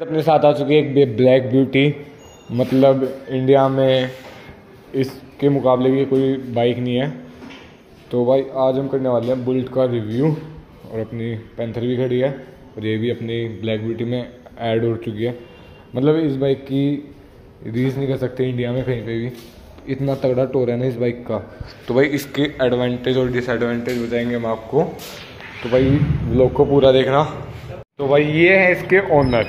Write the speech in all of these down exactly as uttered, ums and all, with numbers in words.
अपने साथ आ चुकी है एक ब्लैक ब्यूटी, मतलब इंडिया में इसके मुकाबले की कोई बाइक नहीं है। तो भाई आज हम करने वाले हैं बुलेट का रिव्यू, और अपनी पैंथर भी खड़ी है और ये भी अपनी ब्लैक ब्यूटी में ऐड हो चुकी है। मतलब इस बाइक की रीस नहीं कर सकते इंडिया में कहीं पे भी, इतना तगड़ा टोर है ना इस बाइक का। तो भाई इसके एडवांटेज और डिसएडवांटेज बताएंगे हम आपको, तो भाई व्लॉग को पूरा देखना। तो भाई ये है इसके ओनर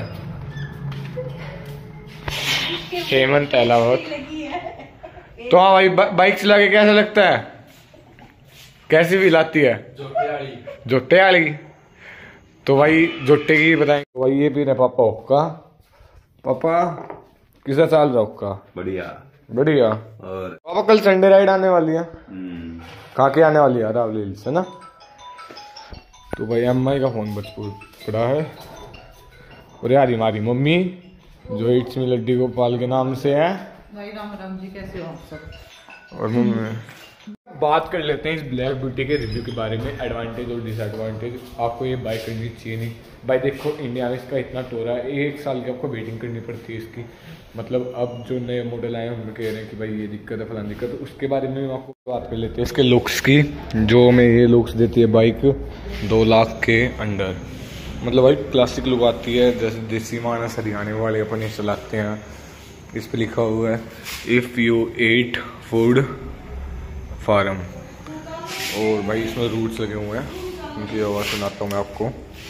हेमंत अहलावत। तो हाँ भाई, बाइक चला के कैसा लगता है, कैसी फील आती है? जोटे वाली। तो भाई जोटे की बताएंगे। तो भाई ये पी रहे पापा हुक्का। पापा किसा चाल रहा हुक्का? बढ़िया बढ़िया। और पापा कल संडे राइड आने वाली है, कहाँ के आने वाली है? रावली हिल्स है ना। तो भाई एम आई का फोन बच पड़ा है, और यार हमारी मम्मी जो इट्स मी लड्डी गोपाल के नाम से है। भाई राम राम जी, कैसे हो आप सब? और मम्मी बात कर लेते हैं इस ब्लैक ब्यूटी के रिव्यू के बारे में, एडवांटेज और डिसएडवांटेज। आपको ये बाइक करनी चाहिए नहीं भाई। देखो इंडिया में इसका इतना टोरा है, एक साल की आपको वेटिंग करनी पड़ती है इसकी। मतलब अब जो नए मॉडल आए हैं उनमें कह रहे हैं कि भाई ये दिक्कत है, फलानी दिक्कत। तो उसके बारे में आपको बात कर लेते हैं इसके लुक्स की। जो हमें ये लुक्स देती है बाइक दो लाख के अंडर, मतलब भाई क्लासिक लुक आती है, जैसे देसी मानस हरियाणा वाले अपन ये चलाते हैं। इस पर लिखा हुआ है if you ate food farm, और भाई इसमें रूट्स लगे हुए हैं, उनकी आवाज़ सुनाता हूँ मैं आपको।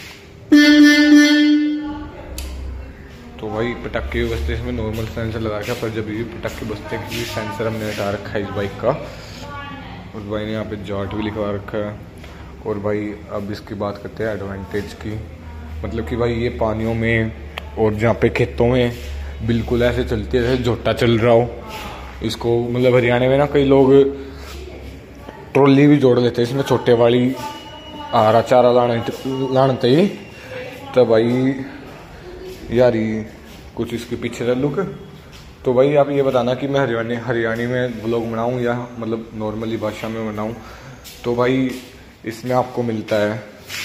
तो भाई पटाखे बजते इसमें नॉर्मल सेंसर लगा रखा है, पर जब भी पटाखे बजते हैं क्योंकि सेंसर हमने हटा रखा है इस बाइक का। और भाई ने यहाँ पे जॉट भी लिखवा रखा है। और भाई अब इसकी बात करते हैं एडवांटेज की। मतलब कि भाई ये पानियों में और जहाँ पे खेतों में बिल्कुल ऐसे चलती है जैसे झोटा चल रहा हो इसको। मतलब हरियाणा में ना कई लोग ट्रॉली भी जोड़ लेते हैं इसमें, छोटे वाली आरा चारा लाने लानते ही। तो भाई यार ये कुछ इसके पीछे का लुक। तो भाई आप ये बताना कि मैं हरियाणा हरियाणी में व्लॉग बनाऊँ या मतलब नॉर्मली भाषा में बनाऊँ। तो भाई इसमें आपको मिलता है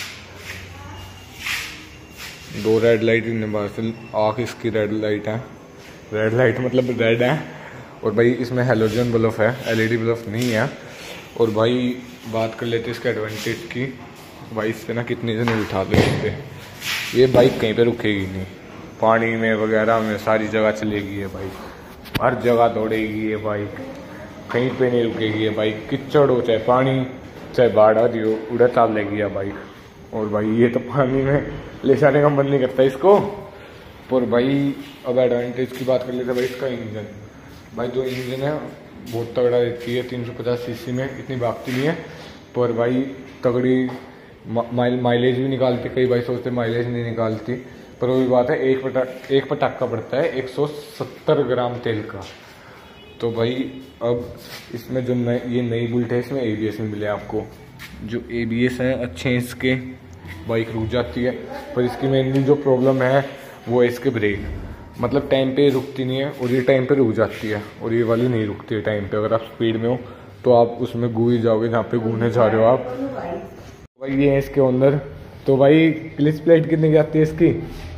दो रेड लाइट इन आँख इसकी रेड लाइट है, रेड लाइट मतलब रेड है। और भाई इसमें हेलोजन बल्ब है, एलईडी बल्ब नहीं है। और भाई बात कर लेते हैं इसके एडवांटेज की। भाई इस पे ना कितने जने बिठा दो इस पे, ये बाइक कहीं पे रुकेगी नहीं, पानी में वगैरह में सारी जगह चलेगी ये बाइक, हर जगह दौड़ेगी ये बाइक, कहीं पे नहीं रुकेगी ये बाइक। किचड़ हो चाहे पानी चाहे बाढ़ आ रही हो, उड़े ताल लेगी ये बाइक। और भाई ये तो पानी में ले जाने का मन नहीं करता इसको। पर भाई अब एडवांटेज की बात कर लेते हैं। भाई इसका इंजन, भाई जो इंजन है बहुत तगड़ा रहती है, तीन सौ पचास सीसी में, इतनी भागती नहीं है पर भाई तगड़ी माइल माइलेज भी निकालती। कई भाई सोचते माइलेज नहीं निकालती, पर वही बात है एक पटाख एक पटाखा पड़ता है एक सौ सत्तर ग्राम तेल का। तो भाई अब इसमें जो नई ये नई बुलेट है इसमें ए बी एस में मिले आपको। जो ए बी एस है अच्छे हैं इसके, बाइक रुक जाती है। पर इसकी मेनली जो प्रॉब्लम है वो है इसके ब्रेक, मतलब टाइम पे रुकती नहीं है और ये टाइम पे रुक जाती है, और ये वाली नहीं रुकती है टाइम पे। अगर आप स्पीड में हो तो आप उसमें घू ही जाओगे जहाँ पे घूमने जा रहे हो आप। भाई ये है इसके अंदर। तो भाई क्लिच प्लेट कितने की आती है इसकी?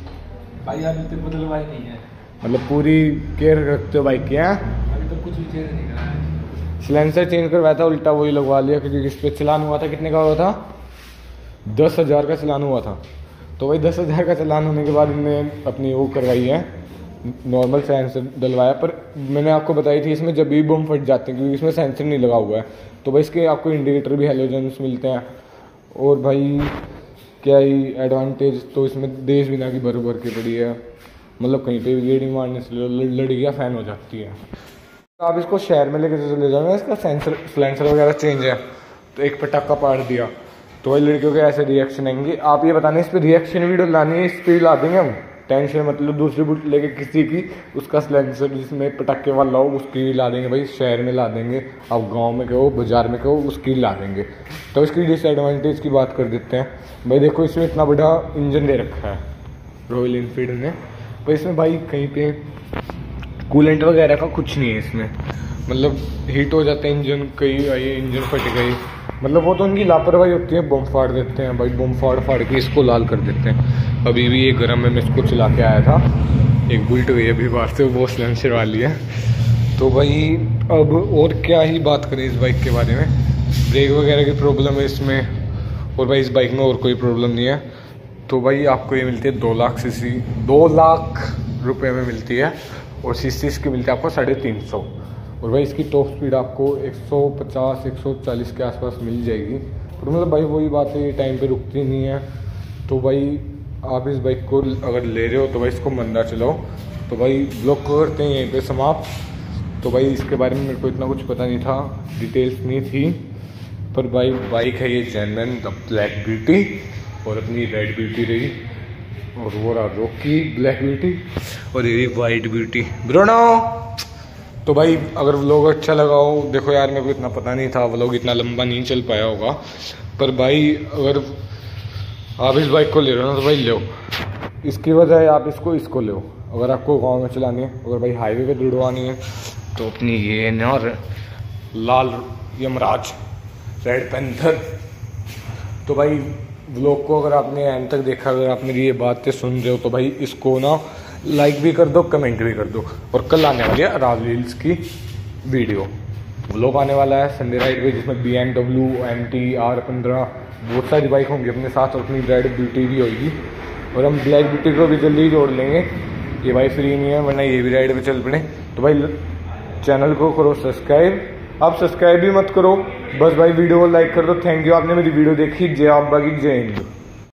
भाई अभी तक बदलवाई नहीं है, मतलब पूरी केयर रखते हो बाइक की? हैं अभी तक कुछ भी चेंज नहीं करा है। सिलेंसर चेंज करवाया था, उल्टा वही लगवा लिया, क्योंकि इस पर चलान हुआ था। कितने का हुआ था? दस हज़ार का चलान हुआ था। तो भाई दस हज़ार का चलान होने के बाद इनने अपनी वो करवाई है, नॉर्मल सेंसर डलवाया। पर मैंने आपको बताई थी इसमें जब भी बम फट जाते हैं क्योंकि इसमें सेंसर नहीं लगा हुआ है। तो भाई इसके आपको इंडिकेटर भी हेलोजन्स मिलते हैं। और भाई क्या ही एडवांटेज, तो इसमें देश बिना की भर भर के पड़ी है, मतलब कहीं पे भी गेड़ी मारने से लड़कियाँ फैन हो जाती है। तो आप इसको शहर में लेकर चले जाओ, इसका सेंसर सिलेंसर वगैरह चेंज है तो एक पटाखा पाड़ दिया तो भाई लड़कियों के ऐसे रिएक्शन आएंगे। आप ये बताना इस पर रिएक्शन वीडियो लानी है, इस पर ला देंगे हम, टेंशन मतलब दूसरी बुट लेके किसी की उसका सिलेंसर जिसमें पटाखे वाला हो उसकी भी ला देंगे। भाई शहर में ला देंगे, आप गांव में कहो बाजार में कहो उसकी ला देंगे। तो इसकी डिसएडवांटेज की बात कर देते हैं। भाई देखो इसमें इतना बड़ा इंजन दे रखा है रॉयल इनफील्ड ने, पर इसमें भाई कहीं पे कूलेंट वगैरह का कुछ नहीं है इसमें। मतलब हीट हो जाता है इंजन, कई ये इंजन फट गई, मतलब वो तो उनकी लापरवाही होती है, बम फाड़ देते हैं भाई, बम फाड़ फाड़ के इसको लाल कर देते हैं। अभी भी ये गर्म में मैं इसको चला के आया था, एक बुलेट गई अभी बाहर से, वो सिलेंसर वाली है। तो भाई अब और क्या ही बात करें इस बाइक के बारे में, ब्रेक वगैरह की प्रॉब्लम है इसमें, और भाई इस बाइक में और कोई प्रॉब्लम नहीं है। तो भाई आपको ये मिलती है दो लाख सी सी दो लाख रुपये में मिलती है, और सी सी इसकी मिलती है आपको साढ़े तीन सौ। और भाई इसकी टॉप स्पीड आपको एक सौ पचास एक सौ चालीस के आसपास मिल जाएगी। तो मतलब भाई वही बात है, ये टाइम पे रुकती नहीं है। तो भाई आप इस बाइक को अगर ले रहे हो तो भाई इसको मंदा चलाओ। तो भाई ब्लॉग करते हैं यहीं पे समाप्त। तो भाई इसके बारे में मेरे को इतना कुछ पता नहीं था, डिटेल्स नहीं थी, पर भाई बाइक है ये जेन्युइन द ब्लैक ब्यूटी, और अपनी रेड ब्यूटी रही, और वो रहा रॉकी ब्लैक ब्यूटी, और ये वाइट ब्यूटी ब्रोनो। तो भाई अगर व्लॉग अच्छा लगा हो, देखो यार मेरे को इतना पता नहीं था, व्लॉग इतना लंबा नहीं चल पाया होगा, पर भाई अगर आप इस बाइक को ले रहे हो ना तो भाई लो, इसकी वजह आप इसको इसको लो। अगर आपको गांव में चलानी है, अगर भाई हाईवे पे दौड़वानी है तो अपनी ये ना लाल यमराज रेड पैंथर। तो भाई व्लॉग को अगर आपने एंड तक देखा, अगर आप मेरी ये बातें सुन रहे हो तो भाई इसको ना लाइक भी कर दो, कमेंट भी कर दो। और कल आने वाली है राज रील्स की वीडियो, व्लॉग आने वाला है संडे राइड पे, जिसमें B M W M T R पंद्रह बहुत सारी बाइक होंगी अपने साथ, और अपनी रेड ब्यूटी भी होगी, और हम ब्लैक ब्यूटी को भी जल्दी ही जोड़ लेंगे। ये भाई फ्री नहीं है, वरना ये भी राइड पे चल पड़े। तो भाई चैनल को करो सब्सक्राइब, आप सब्सक्राइब भी मत करो, बस भाई वीडियो को लाइक कर दो। थैंक यू, आपने मेरी वीडियो देखी। जय आप बागी, जय हिंद।